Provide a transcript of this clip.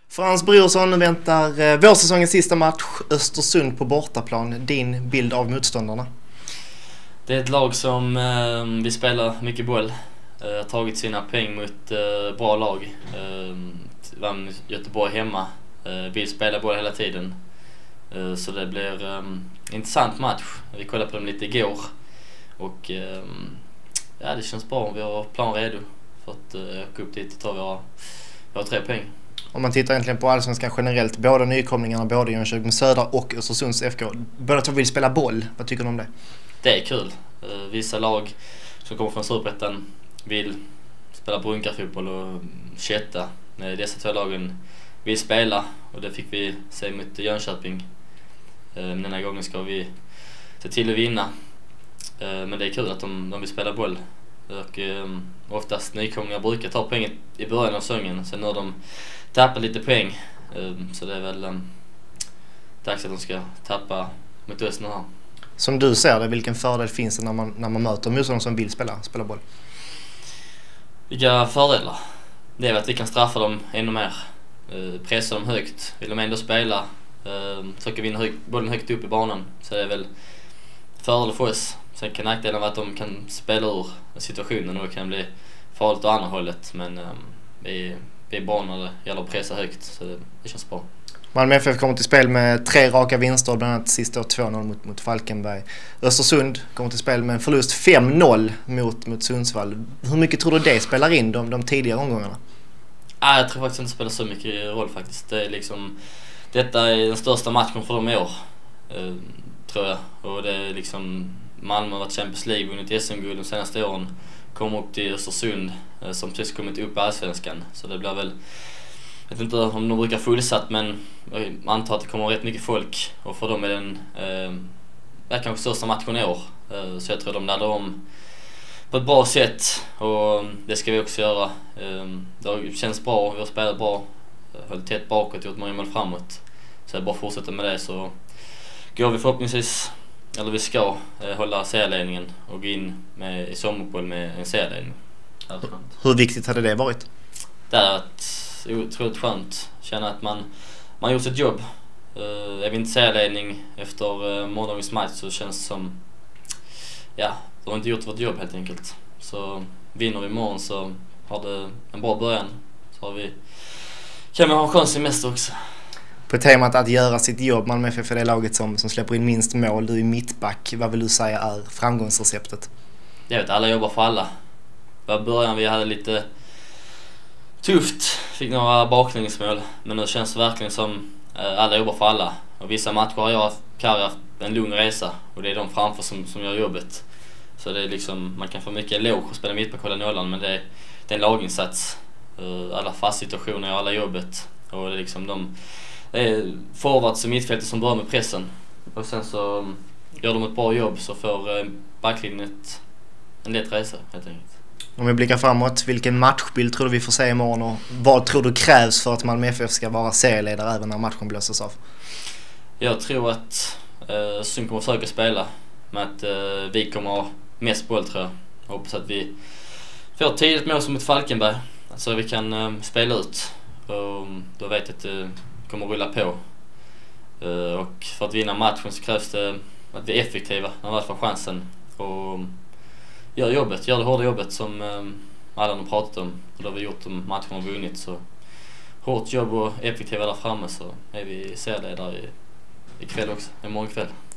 Frans Brorsson väntar vårsäsongens sista match, Östersund på bortaplan. Din bild av motståndarna? Det är ett lag som vi spelar mycket boll. Har tagit sina poäng mot bra lag. Vann Göteborg hemma. Vill spela boll hela tiden. Så det blir en intressant match. Vi kollade på dem lite igår. Och ja, det känns bra. Vi har plan redo för att åka upp dit och ta våra 3 poäng. Om man tittar egentligen på allsvenskan generellt, båda nykomlingarna, både Jönköping Södra och Östersunds FK, båda två vill spela boll. Vad tycker du om det? Det är kul. Vissa lag som kommer från Superettan vill spela brunkarfotboll och kätta. Dessa 2 lagen vill spela, och det fick vi se mot Jönköping. Den här gången ska vi se till att vinna. Men det är kul att de vill spela boll. Och oftast nykomlingar brukar ta poängen i början av säsongen. Sen när de tappar lite poäng, så det är väl dags att de ska tappa mot oss nu här. Som du ser det, vilken fördel finns det när man möter motståndare som vill spela boll? Vilka fördelar? Det är att vi kan straffa dem ännu mer. Pressa dem högt. Vill de ändå spela, försöka vinna bollen högt upp i banan. Så det är väl fördel för oss. Sen kan nackdelen vara att de kan spela ur situationen och det kan bli farligt åt andra hållet. Men vi är bra när det gäller att pressa högt, så det känns bra. Malmö FF kommer till spel med 3 raka vinster, bland annat sista 2-0 mot Falkenberg. Östersund kommer till spel med en förlust 5-0 mot Sundsvall. Hur mycket tror du det spelar in de tidigare omgångarna? Jag tror faktiskt inte det spelar så mycket roll faktiskt. Det är detta är den största matchen för dem i år, tror jag. Och det är Malmö har varit Champions League, vunnit SM-guld de senaste åren. Kommer upp till Östersund som precis kommit upp i allsvenskan. Så det blir väl, jag vet inte om de brukar fullsatt, men jag antar att det kommer rätt mycket folk. Och för dem är den kanske största matchen i år. Så jag tror de laddar om på ett bra sätt, och det ska vi också göra. Det känns bra, vi har spelat bra, hållit tätt bakåt, gjort många mål framåt. Så jag bara fortsätter med det, så går vi förhoppningsvis, eller vi ska hålla serieledningen och gå in i sommarboll med en serieledning. Hur viktigt hade det varit? Det har varit otroligt skönt. Känna att man har gjort sitt jobb. Är vi inte serieledning efter morgondagens match, så känns det som de har inte gjort vårt jobb helt enkelt. Så vinner vi imorgon så har det en bra början. Så kan vi ha en skön semester också. På temat att göra sitt jobb, Malmö FF är det laget som släpper in minst mål. Du är mittback. Vad vill du säga är framgångsreceptet? Jag vet, alla jobbar för alla. I början vi hade lite tufft, fick några baklängesmål, men nu känns det verkligen som alla jobbar för alla. Och vissa matcher har jag haft en lugn resa, och det är de framför som gör jobbet. Så det är man kan få mycket eloge och spela mittback och hålla nollan, men det är en laginsats. Alla fast situationer gör alla jobbet, och det är det är forwards och mittfältet som börjar med pressen, och sen så gör de ett bra jobb, så får backlinjen en lätt resa helt enkelt. Om vi blickar framåt, vilken matchbild tror du vi får se imorgon, och vad tror du krävs för att Malmö FF ska vara serieledare även när matchen blåses av? Jag tror att Syn kommer försöka spela, med att vi kommer ha mest boll, tror jag. Jag hoppas att vi får tidigt mål som mot Falkenberg, så vi kan spela ut, och då vet jag att det kommer rulla på. Och för att vinna matchen så krävs det att vi är effektiva när vi får chansen, och gör det hårda jobbet som alla har pratat om, och då har vi gjort de matcherna och vunnit. Så hårt jobb och effektiva där framme, så är vi serieledare ikväll också, imorgon kväll.